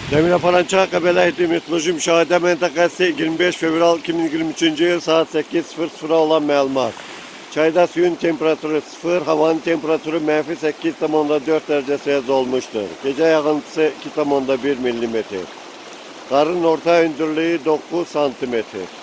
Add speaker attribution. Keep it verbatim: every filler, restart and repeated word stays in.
Speaker 1: Demirparança Qəbələ Hidrometeoroloji Müşahidə Məntəqəsi iyirmi beş fevral iki min iyirmi üçüncü yıl saat səkkiz sıfır sıfıra olan məlumat. Çayda suyun temperatürü sıfır, havanın temperatürü mənfi səkkiz nöqtə dörd dərəcə Selsi olmuştur. Gecə yağıntısı iki nöqtə bir millimetr. Qarın orta hündürlüğü doqquz santimetr.